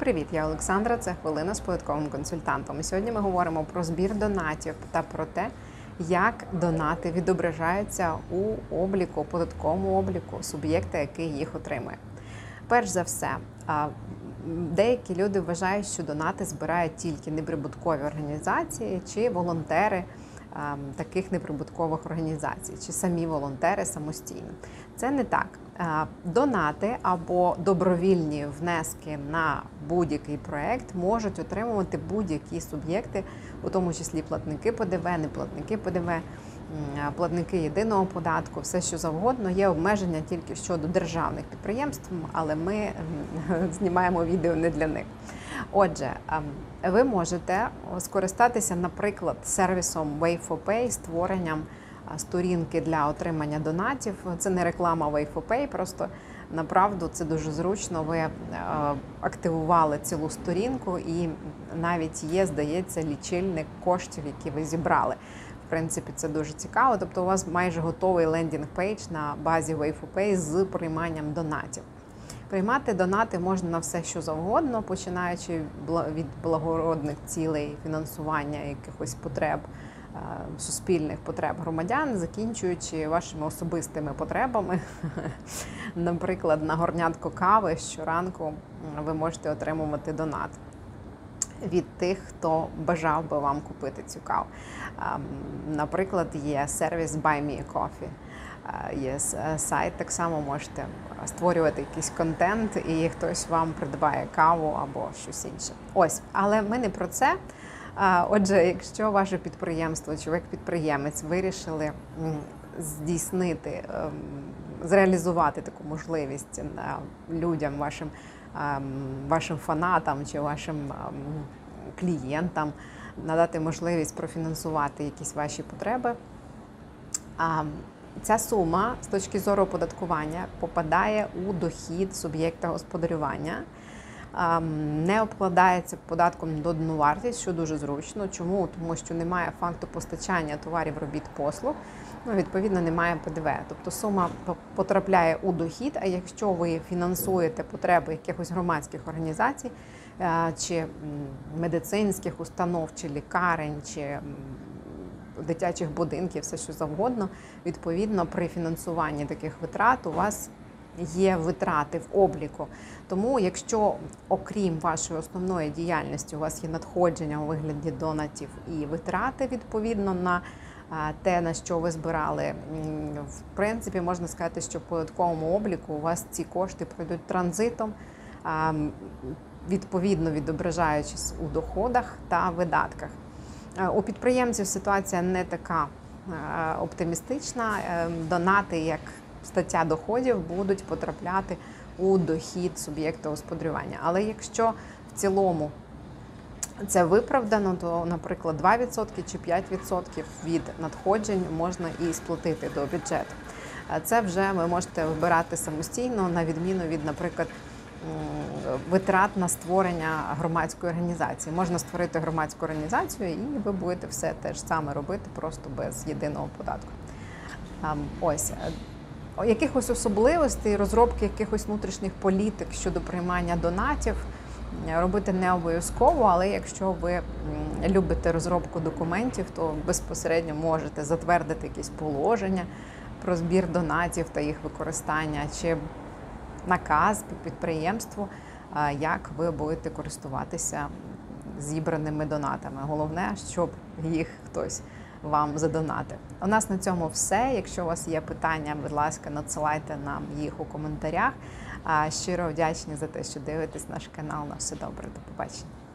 Привіт, я Олександра, це «Хвилина з податковим консультантом». І сьогодні ми говоримо про збір донатів та про те, як донати відображаються у обліку, податковому обліку суб'єкта, який їх отримує. Перш за все, деякі люди вважають, що донати збирають тільки неприбуткові організації чи волонтери таких неприбуткових організацій, чи самі волонтери самостійно. Це не так. Донати або добровільні внески на будь-який проєкт можуть отримувати будь-які суб'єкти, у тому числі платники ПДВ, неплатники ПДВ, платники єдиного податку, все що завгодно. Є обмеження тільки щодо державних підприємств, але ми знімаємо відео не для них. Отже, ви можете скористатися, наприклад, сервісом Way4Pay, створенням сторінки для отримання донатів. Це не реклама Way4Pay, просто направду це дуже зручно. Ви активували цілу сторінку і навіть є, здається, лічильник коштів, які ви зібрали. В принципі, це дуже цікаво. Тобто у вас майже готовий лендінг-пейдж на базі Way4Pay з прийманням донатів. Приймати донати можна на все, що завгодно, починаючи від благородних цілей, фінансування якихось потреб, суспільних потреб громадян, закінчуючи вашими особистими потребами. Наприклад, на горнятко кави щоранку ви можете отримувати донат від тих, хто бажав би вам купити цю каву. Наприклад, є сервіс Buy Me a Coffee. Є сайт, так само можете створювати якийсь контент і хтось вам придбає каву або щось інше. Ось, але ми не про це. Отже, якщо ваше підприємство чи ви як підприємець вирішили здійснити, зреалізувати таку можливість людям, вашим фанатам чи вашим клієнтам, надати можливість профінансувати якісь ваші потреби, ця сума з точки зору оподаткування попадає у дохід суб'єкта господарювання, не обкладається податком на додану вартість, що дуже зручно. Чому? Тому що немає факту постачання товарів, робіт, послуг, відповідно немає ПДВ. Тобто сума потрапляє у дохід, а якщо ви фінансуєте потреби якихось громадських організацій, чи медицинських установ, чи лікарень, чи дитячих будинків, все що завгодно, відповідно при фінансуванні таких витрат у вас є витрати в обліку. Тому, якщо окрім вашої основної діяльності у вас є надходження у вигляді донатів і витрати відповідно на те, на що ви збирали, в принципі, можна сказати, що в податковому обліку у вас ці кошти пройдуть транзитом, відповідно відображаючись у доходах та видатках. У підприємців ситуація не така оптимістична. Донати, як стаття доходів, будуть потрапляти у дохід суб'єкта господарювання. Але якщо в цілому це виправдано, то, наприклад, 2% чи 5% від надходжень можна і сплатити до бюджету. Це вже ви можете вибирати самостійно, на відміну від, наприклад, витрат на створення громадської організації. Можна створити громадську організацію і ви будете все те ж саме робити, просто без єдиного податку. Ось. Якихось особливостей, розробки якихось внутрішніх політик щодо приймання донатів робити не обов'язково, але якщо ви любите розробку документів, то безпосередньо можете затвердити якісь положення про збір донатів та їх використання, чи наказ підприємству, як ви будете користуватися зібраними донатами. Головне, щоб їх хтось вам задонатив. У нас на цьому все. Якщо у вас є питання, будь ласка, надсилайте нам їх у коментарях. Щиро вдячні за те, що дивитесь наш канал. На все добре. До побачення.